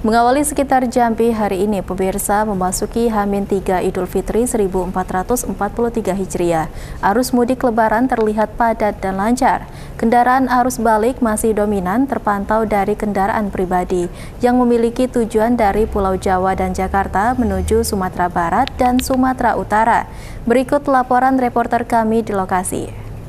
Mengawali sekitar Jambi hari ini, pemirsa memasuki H-3 Idul Fitri 1443 Hijriah. Arus mudik Lebaran terlihat padat dan lancar. Kendaraan arus balik masih dominan terpantau dari kendaraan pribadi yang memiliki tujuan dari Pulau Jawa dan Jakarta menuju Sumatera Barat dan Sumatera Utara. Berikut laporan reporter kami di lokasi.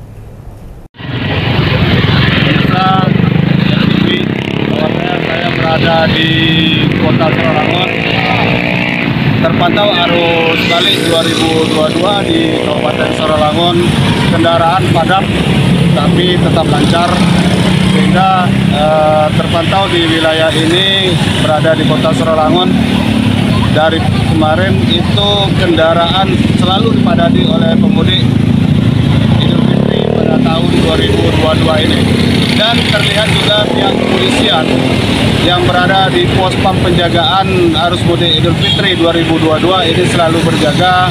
Berada di Kota Saralangun, terpantau arus balik 2022 di Kabupaten Saralangun, kendaraan padat tapi tetap lancar, sehingga terpantau di wilayah ini berada di Kota Saralangun. Dari kemarin itu kendaraan selalu dipadati oleh pemudik Idul Fitri pada tahun 2022 ini. Dan terlihat juga pihak kepolisian yang berada di pos pam penjagaan arus mudik Idul Fitri 2022 ini selalu berjaga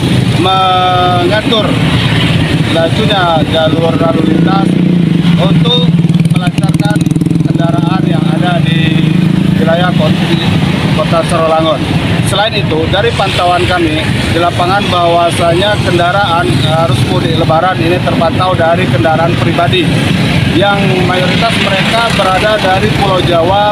mengatur lajunya jalur lalu lintas untuk melancarkan kendaraan yang ada di wilayah Kota Saralangun. Selain itu, dari pantauan kami di lapangan bahwasanya kendaraan arus mudik Lebaran ini terpantau dari kendaraan pribadi yang mayoritas mereka berada dari Pulau Jawa,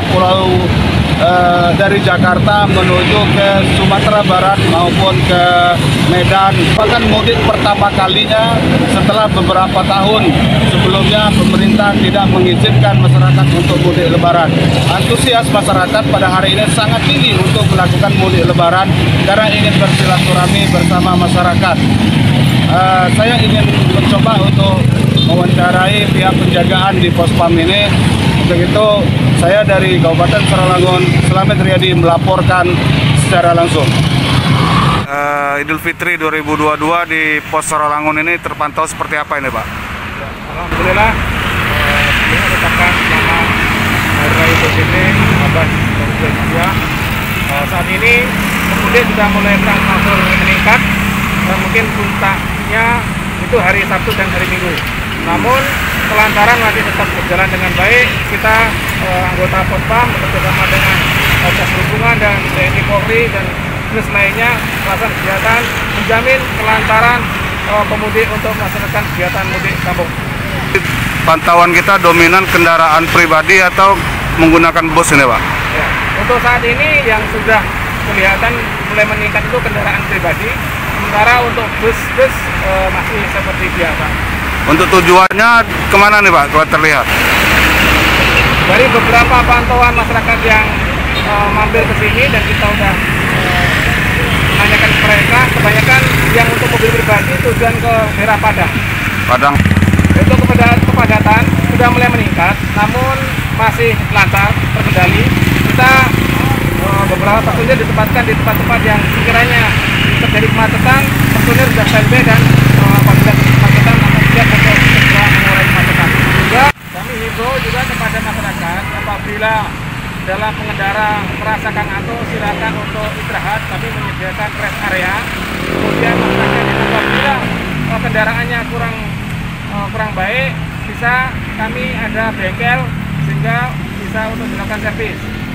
dari Jakarta menuju ke Sumatera Barat maupun ke Medan. Bahkan mudik pertama kalinya setelah beberapa tahun sebelumnya pemerintah tidak mengizinkan masyarakat untuk mudik Lebaran. Antusias masyarakat pada hari ini sangat tinggi untuk melakukan mudik Lebaran karena ingin bersilaturahmi bersama masyarakat. Saya ingin mencoba untuk mewawancarai pihak penjagaan di pos pam ini. Untuk itu, saya dari Kabupaten Saralangun, Slamet Riyadi melaporkan secara langsung. Idul Fitri 2022 di pos Saralangun ini terpantau seperti apa ini, Pak? Ya, alhamdulillah, sebelumnya mengucapkan selamat Hari Raya Idul Fitri 1443 Hijriah. Saat ini pemudik sudah mulai berangsur meningkat. Mungkin puncaknya itu hari Sabtu dan hari Minggu. Namun kelancaran masih tetap berjalan dengan baik. Kita anggota Pospam bekerjasama dengan Dinas Perhubungan dan TNI Polri dan dinas lainnya melakukan kegiatan menjamin kelancaran pemudik untuk melaksanakan kegiatan mudik kampung. Pantauan kita dominan kendaraan pribadi atau menggunakan bus ini, Pak? Ya, untuk saat ini yang sudah kelihatan mulai meningkat itu kendaraan pribadi. Sementara untuk bus-bus masih seperti biasa. Untuk tujuannya kemana nih, Pak, kalau terlihat? Dari beberapa pantauan masyarakat yang mampir ke sini dan kita udah menanyakan ke mereka, kebanyakan yang untuk mobil pribadi tujuan ke daerah Padang. Padang. Itu kepadatan sudah mulai meningkat, namun masih lancar, terkendali. Kita beberapa personil ditempatkan di tempat-tempat yang sekiranya terjadi kemacetan, personil sudah standby dan apabila kemacetan akan siap untuk segera mengurai kemacetan. Juga kami himbau juga kepada masyarakat apabila dalam pengendara merasakan ngantuk, silakan untuk istirahat. Kami menyediakan rest area. Kemudian masyarakat yang apabila kendaraannya kurang baik, bisa kami ada bengkel sehingga bisa untuk dilakukan servis.